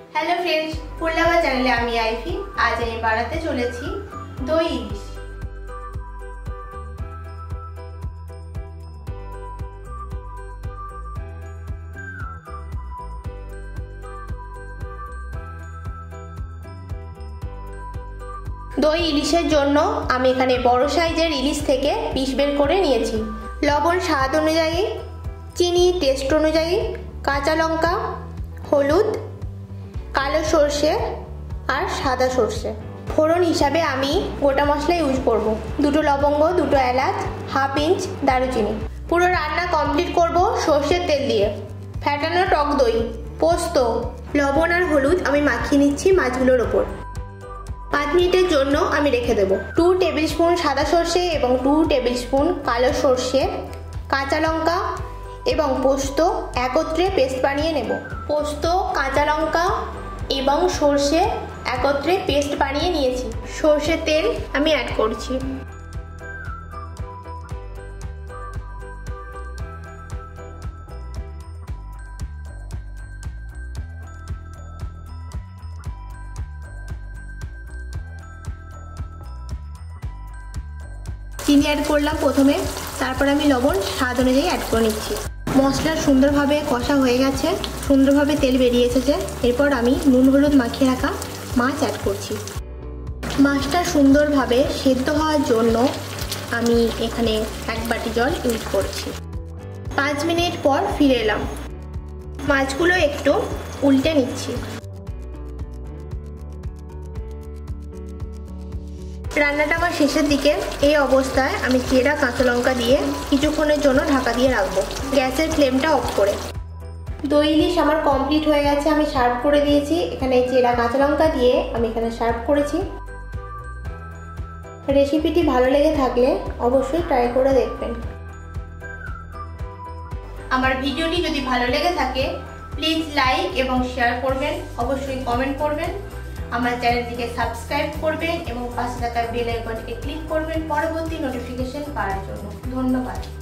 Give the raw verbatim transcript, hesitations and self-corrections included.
Hello friends, ফুললাভা চ্যানেলে আমি আইফি। আজ আমি বানাতে চলেছি দই ইলিশ। দই ইলিশের জন্য আমি এখানে বড় সাইজের ইলিশ থেকে পিস বের করে নিয়েছি। লবণ স্বাদ অনুযায়ী, চিনি টেস্ট অনুযায়ী, কাঁচা লঙ্কা, হলুদ, কালো সর্ষে আর সাদা সর্ষে। ফোড়ন হিসাবে আমি গোটা মশলা ইউজ করব। দুটো লবঙ্গ, দুটো এলাচ, হাফ ইঞ্চ দারুচিনি। পুরো রান্না কমপ্লিট করব সর্ষের তেল দিয়ে। ফ্যাটানো টক দই, পোস্ত, লবণ আর হলুদ আমি মাখিয়ে নিচ্ছি মাছগুলোর ওপর। পাঁচ মিনিটের জন্য আমি রেখে দেবো। টু টেবিল স্পুন সাদা সর্ষে এবং টু টেবিল স্পুন কালো সর্ষে, কাঁচা লঙ্কা এবং পোস্ত একত্রে পেস্ট বানিয়ে নেব। পোস্ত, কাঁচা লঙ্কা এবং সর্ষে একত্রে পেস্ট বানিয়ে নিয়েছি। সর্ষের তেল আমি অ্যাড করছি। চিনি অ্যাড করলাম প্রথমে, তারপর আমি লবণ স্বাদ অনুযায়ী অ্যাড করে নিচ্ছি। মশলা সুন্দরভাবে কষা হয়ে গেছে, সুন্দরভাবে তেল বেরিয়ে এসেছে। এরপর আমি নুন হলুদ মাখিয়ে রাখা মাছ অ্যাড করছি। মাছটা সুন্দরভাবে সেদ্ধ হওয়ার জন্য আমি এখানে এক বাটি জল ইউজ করছি। পাঁচ মিনিট পর ফিরে এলাম। মাছগুলো একটু উল্টে নিচ্ছি। রান্নাটা আমার শেষের দিকে। এই অবস্থায় আমি চেরা কাঁচা লঙ্কা দিয়ে কিছুক্ষণের জন্য ঢাকা দিয়ে রাখবো, গ্যাসের ফ্লেমটা অফ করে। দই ইলিশ আমার কমপ্লিট হয়ে গেছে, আমি সার্ভ করে দিয়েছি। এখানে চেরা কাঁচা লঙ্কা দিয়ে আমি এখানে সার্ভ করেছি। রেসিপিটি ভালো লেগে থাকলে অবশ্যই ট্রাই করে দেখবেন। আমার ভিডিওটি যদি ভালো লেগে থাকে প্লিজ লাইক এবং শেয়ার করবেন, অবশ্যই কমেন্ট করবেন, আমার চ্যানেলটিকে সাবস্ক্রাইব করবেন এবং পাশে থাকা বেল আইকনটিকে ক্লিক করবেন পরবর্তী নোটিফিকেশন পাওয়ার জন্য। ধন্যবাদ।